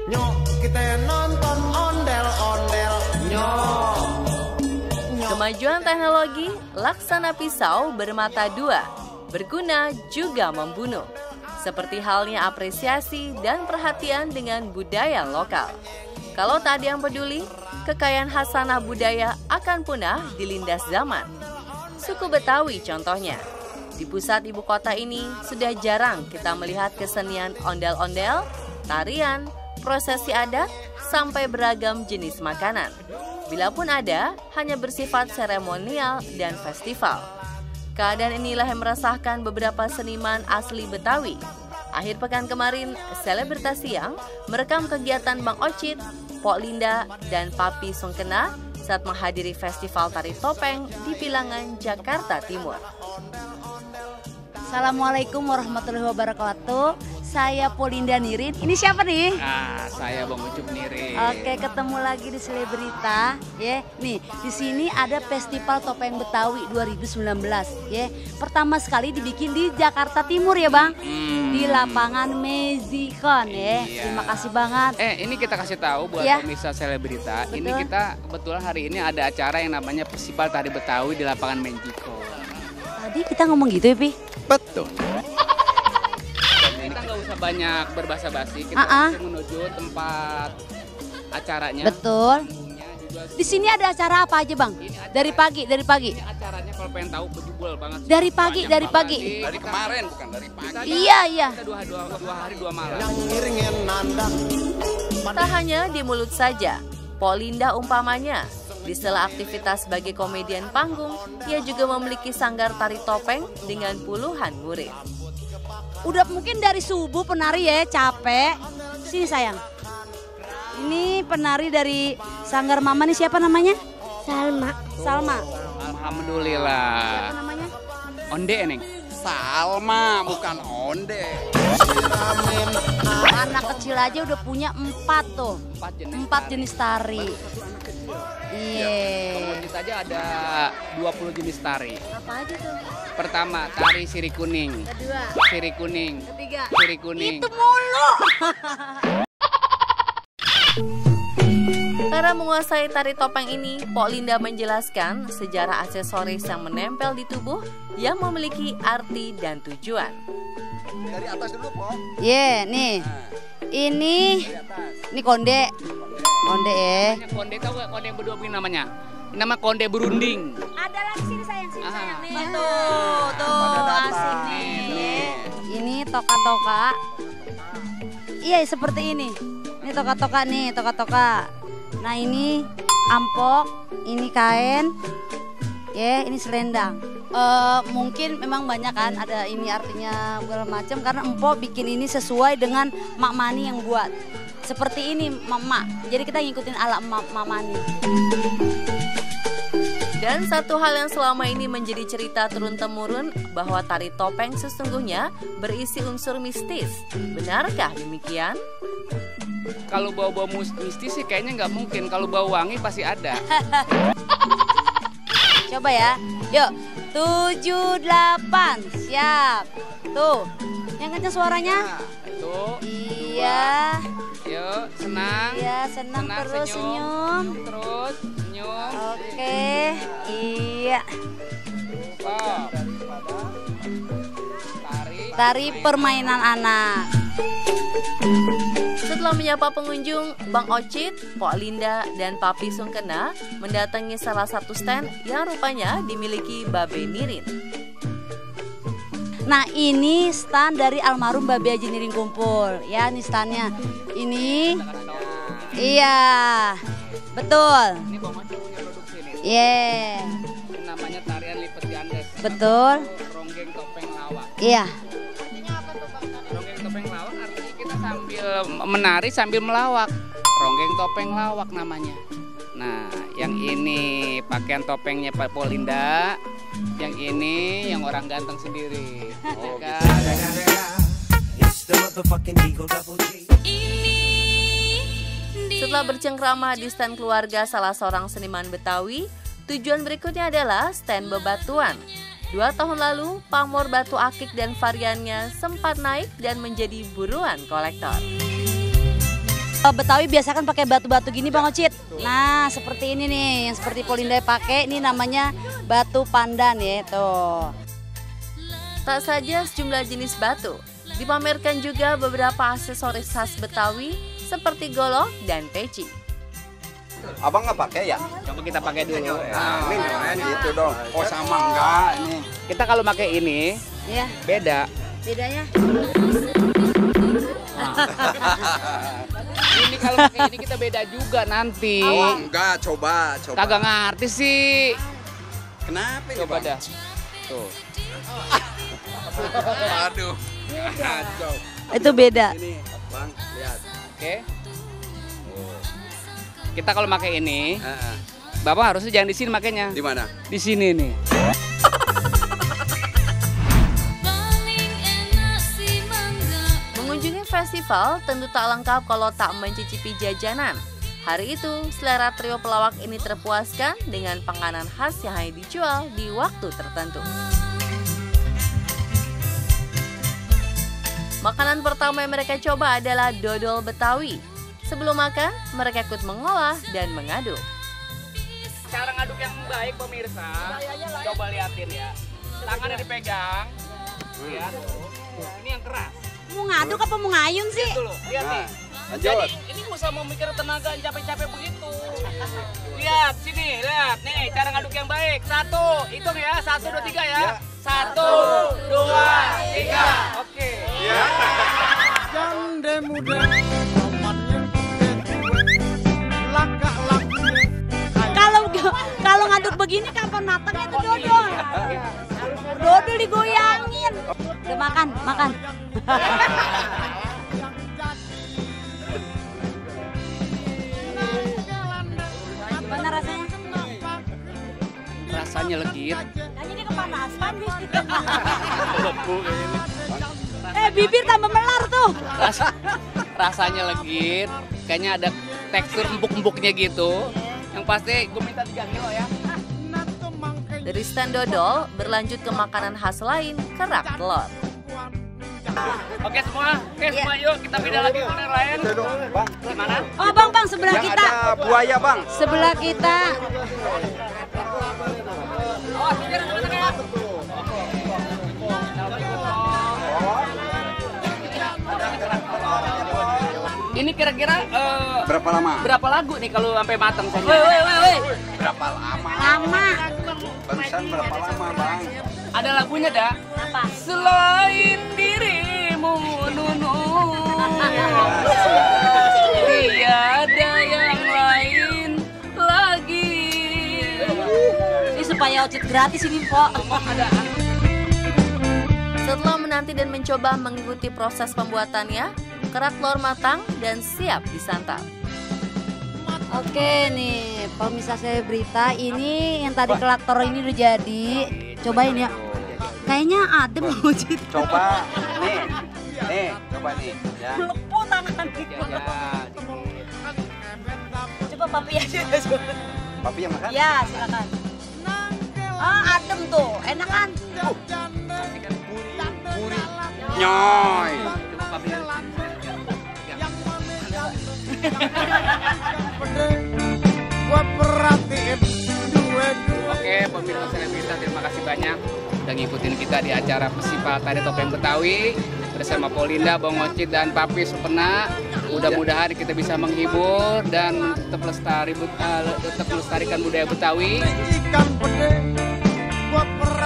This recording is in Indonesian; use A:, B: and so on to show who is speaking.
A: Nyok kita nonton ondel-ondel. Nyok.
B: Kemajuan teknologi, laksana pisau bermata dua, berguna juga membunuh. Seperti halnya apresiasi dan perhatian dengan budaya lokal. Kalau tak ada yang peduli, kekayaan khasanah budaya akan punah dilindas zaman. Suku Betawi contohnya. Di pusat ibu kota ini sudah jarang kita melihat kesenian ondel-ondel, tarian, prosesi adat, sampai beragam jenis makanan. Bila pun ada, hanya bersifat seremonial dan festival. Keadaan inilah yang meresahkan beberapa seniman asli Betawi. Akhir pekan kemarin, selebritas siang merekam kegiatan Bang Ocit, Pok Linda, dan Papi Sungkena saat menghadiri festival tari topeng di Pilangan, Jakarta Timur.
C: Assalamualaikum warahmatullahi wabarakatuh. Saya Polinda Nirin. Ini siapa nih?
D: Saya Bang Ucup Nirin.
C: Oke, ketemu lagi di Selebrita, ya. Nih, di sini ada Festival Topeng Betawi 2019, ya. Pertama sekali dibikin di Jakarta Timur ya, Bang. Di lapangan Mezikon, ya.
D: Iya.
C: Terima kasih banget.
D: Ini kita kasih tahu buat pemirsa Selebrita.
C: Betul.
D: Ini kita kebetulan hari ini ada acara yang namanya Festival Tari Betawi di lapangan Mezikon.
C: Tadi kita ngomong gitu ya, Pi?
D: Betul. Kita nggak usah banyak berbahasa basi, kita langsung menuju tempat acaranya.
C: Betul. Di sini ada acara apa aja, Bang? Dari pagi.
D: Ini acaranya kalau pengen tahu bejubul banget.
C: Dari pagi.
D: Dari kemarin bukan dari pagi.
C: Iya.
D: Kita dua hari dua malam.
B: Tak hanya di mulut saja, Polinda umpamanya. Di sela aktivitas sebagai komedian panggung, ia juga memiliki sanggar tari topeng dengan puluhan murid.
C: Udah mungkin dari subuh penari ya, capek. Sini sayang. Ini penari dari Sanggar Mama nih, siapa namanya? Salma.
D: Alhamdulillah.
C: Siapa namanya?
D: Onde Neng. Salma bukan Onde.
C: Anak kecil aja udah punya 4 tuh. 4 jenis tari. Iya.
D: Kemudian saja ada 20 jenis tari.
C: Apa aja tuh?
D: Pertama, tari sirih kuning.
C: Kedua,
D: Sirih kuning.
C: ketiga,
D: Sirih kuning.
C: itu mulu.
B: Karena menguasai tari topeng ini, Pok Linda menjelaskan sejarah aksesoris yang menempel di tubuh yang memiliki arti dan tujuan.
A: Dari atas dulu, Pok.
C: Nih. Ini konde. Konde ya.
D: Konde tahu gak konde yang berdua ini namanya? Ini nama konde berunding.
C: Ada lagi sini sayang. Nih,
A: Pada datang.
C: asik nih. Ini toka-toka. Iya, seperti ini. Ini toka-toka. Nah, ini ampok, ini kain. Ya, ini selendang. Mungkin memang banyak kan ada ini artinya segala macam karena empok bikin ini sesuai dengan Mak Mani yang buat. Seperti ini Mak. Jadi kita ngikutin ala Mak Mani.
B: Dan satu hal yang selama ini menjadi cerita turun-temurun bahwa tari topeng sesungguhnya berisi unsur mistis. Benarkah demikian?
D: Kalau bau-bau mistis sih kayaknya nggak mungkin. Kalau bau wangi pasti ada.
C: Coba ya. Yuk. 7, 8. Siap. Tuh. Yang kencang suaranya.
D: Tuh.
C: Iya.
D: Yuk, senang.
C: Iya, senang terus senyum.
D: Terus senyum.
C: Oke. Iya.
D: Stop.
C: Tari permainan anak.
B: Setelah menyapa pengunjung, Bang Ocit, Pok Linda, dan Papi Sungkena mendatangi salah satu stand yang rupanya dimiliki Babe Nirin.
C: Nah, ini stand dari almarhum Babe Haji Nirin Kumpul. Ya, ini standnya. Ini. Iya. Betul.
D: Ini Bang Ocit punya produksi nih.
C: Yeah.
D: Ini namanya tarian lipat gandes.
C: Betul.
D: Ronggeng topeng lawak.
C: Iya.
D: Ronggeng topeng lawak artinya kita sambil menari sambil melawak. Ronggeng topeng lawak namanya. Nah, yang ini pakaian topengnya Pak Polinda. Yang ini yang orang ganteng sendiri.
B: Setelah bercengkrama di stand keluarga salah seorang seniman Betawi, tujuan berikutnya adalah stand bebatuan. 2 tahun lalu, pamor batu akik dan variannya sempat naik dan menjadi buruan kolektor.
C: Betawi biasa kan pakai batu-batu gini Bang Ocit. Nah seperti ini nih, yang seperti Polinda pakai, ini namanya batu pandan ya tuh.
B: Tak saja sejumlah jenis batu, dipamerkan juga beberapa aksesoris khas Betawi seperti golok dan peci.
A: Abang nggak pakai ya?
D: Coba kita pakai dulu.
A: Nah, ini gitu dong. Oh sama enggak ini.
D: Kita kalau pakai ini
C: Ya,
D: beda.
C: bedanya.
D: Ini kalau pakai ini kita beda juga nanti.
A: Oh enggak, coba.
D: Kagak ngerti sih.
A: Kenapa ini,
D: Coba
A: Bang?
D: dah. Tuh.
A: Aduh. Kacau.
C: Itu beda.
A: Ini, Bang, lihat.
D: Oke. Kita kalau pakai ini,
A: Heeh.
D: Bapak harusnya jangan di sini makanya.
A: Di mana?
D: Di sini nih.
B: Mengunjungi festival tentu tak lengkap kalau tak mencicipi jajanan. Hari itu, selera trio pelawak ini terpuaskan dengan panganan khas yang hanya dijual di waktu tertentu. Makanan pertama yang mereka coba adalah dodol Betawi. Sebelum makan, mereka ikut mengolah dan mengaduk.
D: Cara ngaduk yang baik pemirsa, coba liatin ya. Tangannya dipegang. Lihat. Ini yang keras.
C: Mau ngaduk apa mau ngayun sih?
D: Dulu, lihat nih.
A: Lanjut.
D: Jadi ini nggak usah memikir tenaga yang capek-capek begitu. Lihat sini, lihat nih cara ngaduk yang baik. Satu, hitung ya, 1, 2, 3 ya. 1, 2, 3. Oke.
E: Jande muda romannya laka lakunya
C: Kalau ngaduk begini kapan matangnya tuh dodol? Dodol digoyangin. Udah makan. Mana rasanya?
D: Rasanya legit.
C: Kayaknya dia kepanasan nih. Bibir tambah melar tuh.
D: Rasanya legit. Kayaknya ada tekstur empuk-empuknya gitu. Yang pasti gue minta 3 kilo ya.
B: Dari stand dodol, berlanjut ke makanan khas lain, kerak telur.
D: Oke semua, yuk kita pindah lagi ke kuliner lain.
A: Bang,
D: Gimana?
C: Oh bang, sebelah
A: yang
C: kita.
A: ada buaya, Bang.
C: Sebelah kita.
D: Oh, pikir gimana ya? Ini kira-kira
A: Berapa lama?
D: berapa lagu nih kalau sampai matang saja?
A: Berapa lama?
C: Lama.
A: Barusan berapa lama, Bang?
D: Ada lagunya dah.
C: Apa?
D: Selain dirimu Nunu, tiada yang lain lagi.
C: Ini supaya Ocit gratis ini, Pok.
B: Setelah menanti dan mencoba mengikuti proses pembuatannya, kerak telur matang dan siap disantap.
C: Oke nih, pemirsa selebrita, ini yang tadi kerak telur ini udah jadi. Cobain ya. Kayaknya adem Ocit.
A: Coba, nih, coba nih, ya.
C: Melepuh tangan gitu. Coba papi aja.
A: Papi yang makan?
C: Ya, silakan. Adem tuh, enak kan?
A: Nyoy.
E: gua perhatiin dua-dua.
D: Oke, pemirsa selebrita, terima kasih banyak udah ngikutin kita di acara Festival Tari Topeng Betawi bersama Polinda, Bang Ocit dan Papi Supena. Mudah-mudahan kita bisa menghibur dan tetap melestarikan budaya Betawi.
E: Ikan pede gua